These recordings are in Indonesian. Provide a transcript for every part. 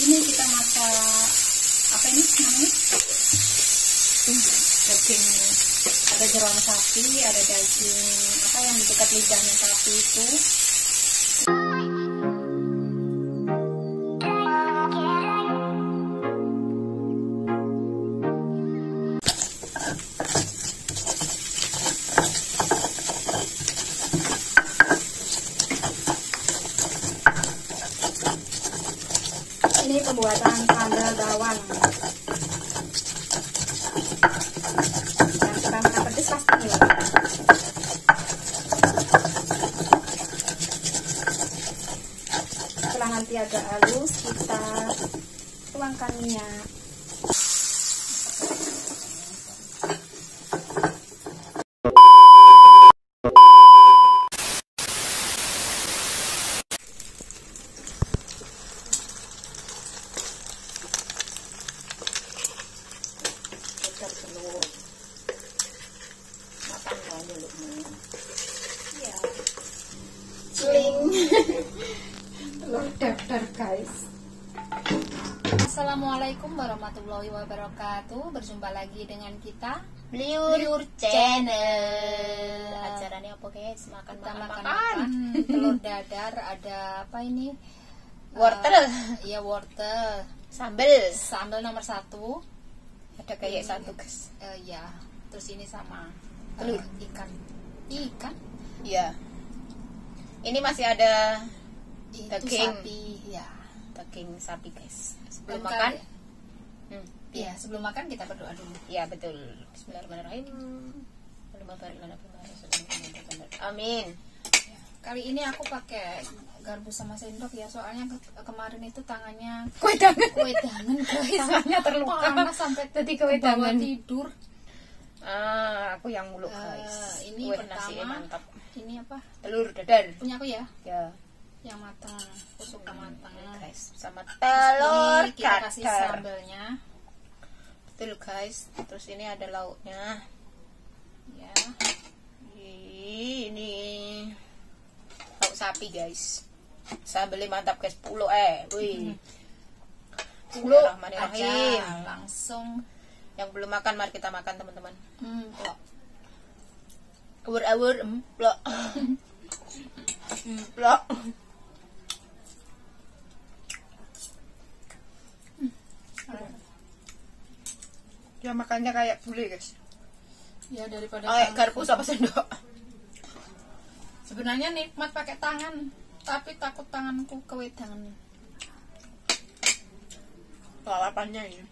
ini kita masak apa ini namanya? Daging, ada jeroan sapi, ada daging apa yang di dekat lidahnya sapi itu. Ini pembuatan sambal bawang. Yang suka makan pedas pasti ini. Setelah nanti agak halus, kita tuangkan minyak. Telur matang dulu ya, celing. Telur dadar guys. Assalamualaikum warahmatullahi wabarakatuh. Berjumpa lagi dengan kita Liur Channel. Acaranya apa guys? Makan telur dadar. Ada apa ini? Wortel. Iya wortel. Sambal nomor 1. Ada kayak ini, satu guys. Ya, terus ini sama telur ikan. Iya. Ini masih ada daging sapi, ya. Daging sapi guys. Sebelum makan, ya sebelum makan kita berdoa dulu. Ya betul. Bismillahirrahmanirrahim. Amin. Ya, kali ini aku pakai garpu sama sendok ya, soalnya kemarin itu tangannya kuedangan guys. Tangannya terluka panas sampai jadi kuedangan tidur. Aku yang muluk guys. Ini pertama mantap. Ini apa? Telur dadar. Punya aku ya? Ya. Yang matang. Aku suka matang guys. Sama telur kita kasih sambalnya. Betul guys. Terus ini ada lauknya. Ya. Ini lauk sapi guys. Sambelnya mantap guys. Pulo wih. Pulo Bismillahirrahmanirrahim. Langsung. Yang belum makan mari kita makan teman-teman. Plok. Awur plok. Plok. Ya makannya kayak bule guys. Ya daripada garpu sama sendok. Sebenarnya nikmat pakai tangan, tapi takut tanganku kewedangan. Lalapannya ini.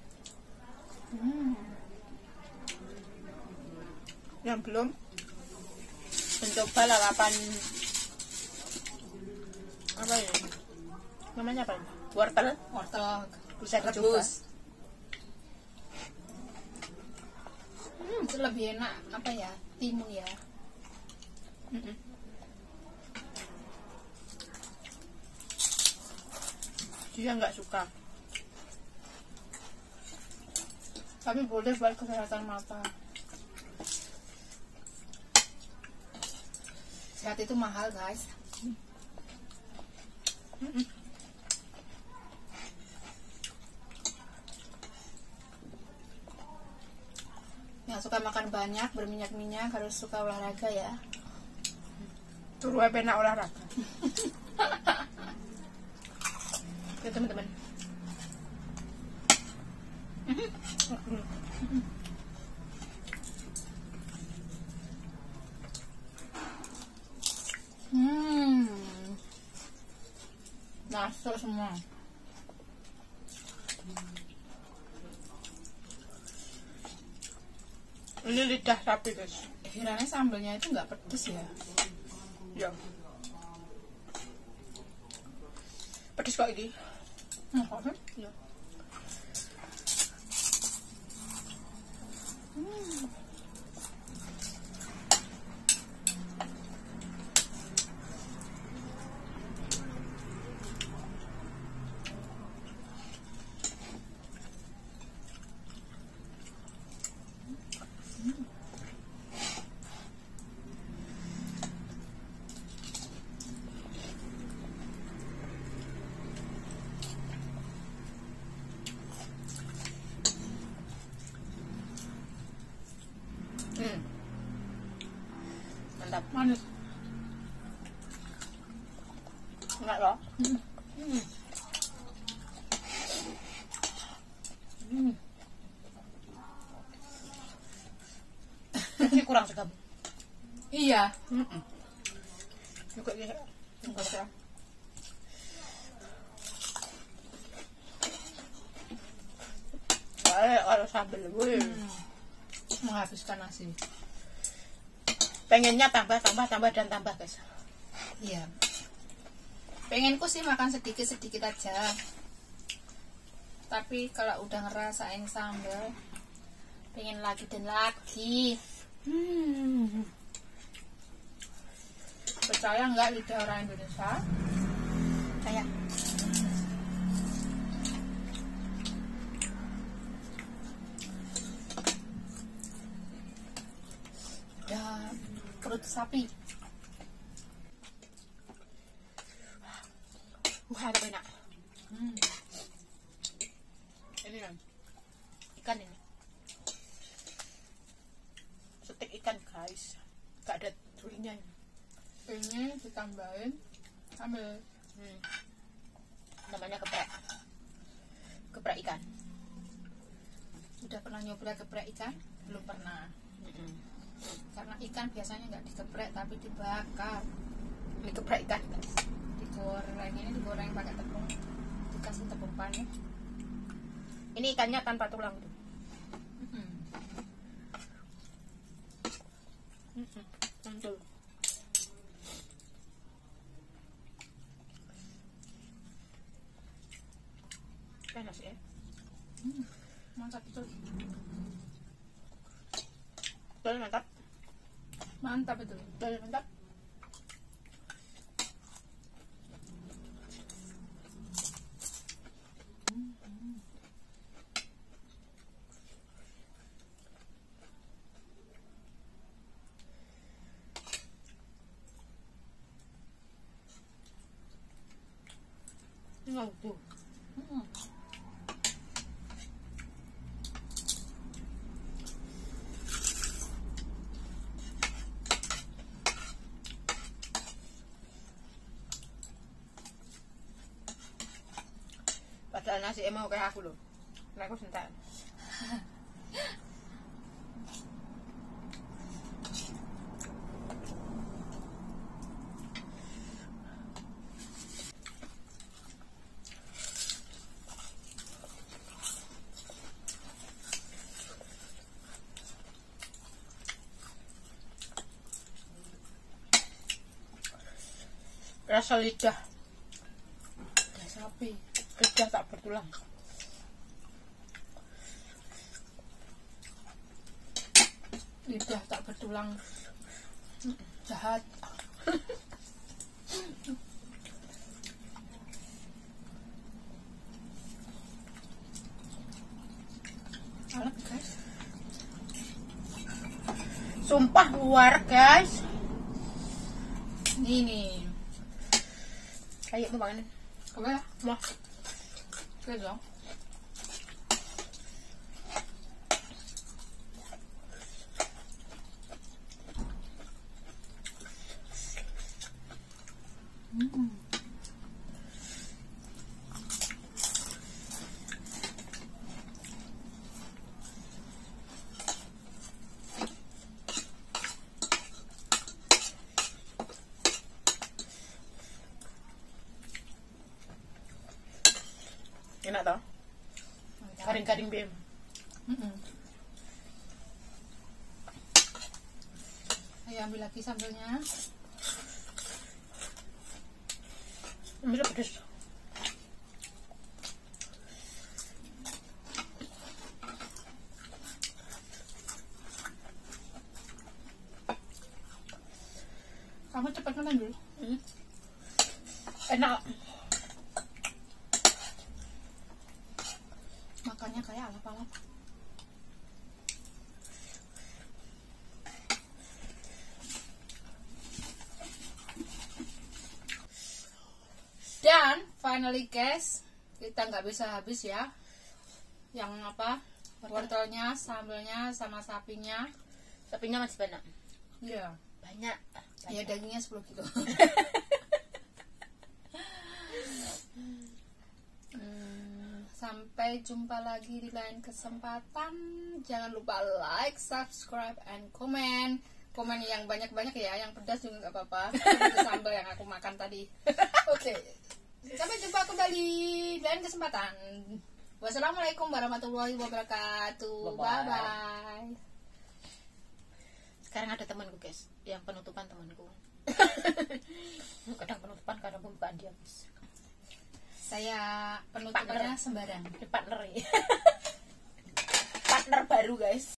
Yang belum mencoba lalapan apa ini? Namanya apa? Wortel bisa dicoba. Itu lebih enak apa ya? Timun ya. Dia nggak suka. Tapi boleh buat kesehatan mata. Sehat itu mahal guys. Yang suka makan banyak, berminyak-minyak, harus suka olahraga ya. Turu enak olahraga. Ya teman-teman. Masuk semua. Ini lidah sapi guys. Herannya sambelnya itu nggak pedes ya? Ya. Pedes kok ini? Ya. Enak loh. Ini kurang sih kamu. Iya. Juga dia. Enggak kurang. Kalau sambal gue Menghabiskan nasi. pengennya tambah dan tambah guys. Iya. Pengenku sih makan sedikit aja. Tapi kalau udah ngerasain sambal, pengen lagi dan lagi. Percaya nggak lidah orang Indonesia? Kayak Ya, perut sapi. ada enak. Ini kan ikan ini. Stek ikan guys. Gak ada durinya ini. Ini ditambahin sambal. Namanya geprek ikan. Udah pernah nyoba geprek ikan? Belum pernah. Karena ikan biasanya nggak digeprek tapi dibakar. Ini geprek ikan guys. Digoreng pakai tepung, dikasih tepung panik. Ini ikannya tanpa tulang tuh. Mantul. Panas ya. Mantap betul. Mantap. Mantap betul. Mantap. Tuh. Padahal nasi emang kayak aku loh. Nah, aku sentak. Rasa lidah Sapi. lidah tak bertulang. Lidah tak bertulang. Jahat. Alap guys. Sumpah luar guys. Ini. Ayo mau makan. Apa ya? Mau. Oke dong. Enak tau? Garing-garing bim. Ayo ambil lagi sambalnya. Ambil pedes. Kamu cepat makan dulu. Enak. Makannya kayak alap-alap. Dan finally guys, kita nggak bisa habis ya. Yang apa? Wortelnya, sambelnya, sama sapinya. Sapinya masih banyak. Iya. Banyak. Ya dagingnya 10 kilo. Sampai jumpa lagi di lain kesempatan. Jangan lupa like, subscribe, and comment. Komen yang banyak-banyak ya, yang pedas juga nggak apa-apa. Itu sambal yang aku makan tadi. Oke, sampai jumpa kembali di lain kesempatan. Wassalamualaikum warahmatullahi wabarakatuh. Bye-bye. Bye-bye. Sekarang ada temanku guys, yang penutupan temanku. Kadang penutupan karena pembukaan dia guys. Saya penutupannya sembarang. Partner ya. Partner baru guys.